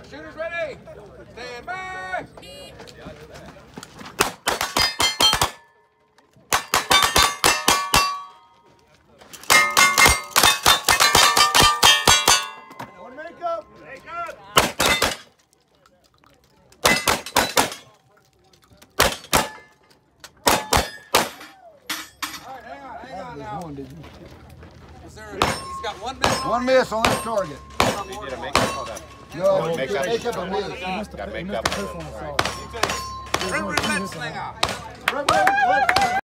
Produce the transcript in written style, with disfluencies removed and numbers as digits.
Shooters ready. Stand by. He's got one miss. One miss on this target. You did a makeup on that. No, Makeup. makeup and miss. Got makeup. Reverend Letzlinger.